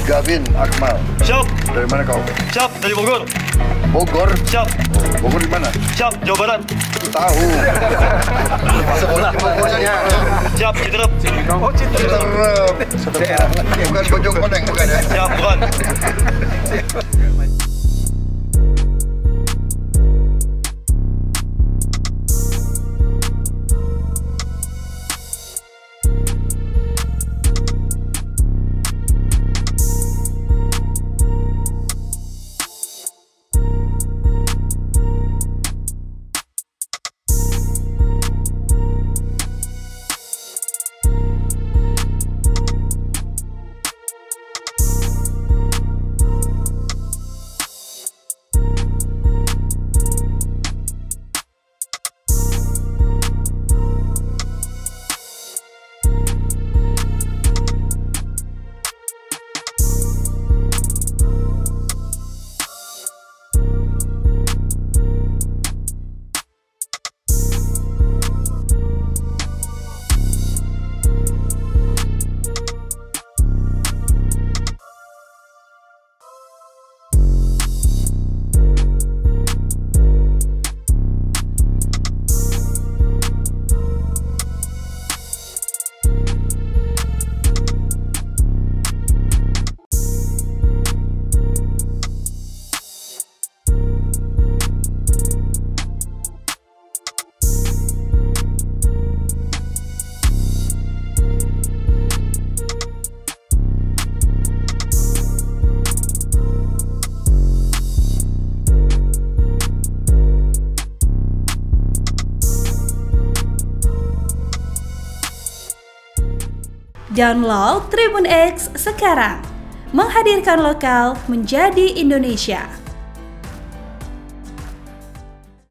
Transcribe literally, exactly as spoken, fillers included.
Gavin Akmal. Siap. Dari mana kau? Siap, dari Bogor. Bogor? Siap. Bogor di mana? Siap, Jawa Barat. Tahu. Sekolah di Bogornya. Siap, Citerep. Oh, Citerep. Citerep. Bukan Bojong Koneng, bukan ya? Siap, bukan. Download Tribun X sekarang, menghadirkan lokal menjadi Indonesia.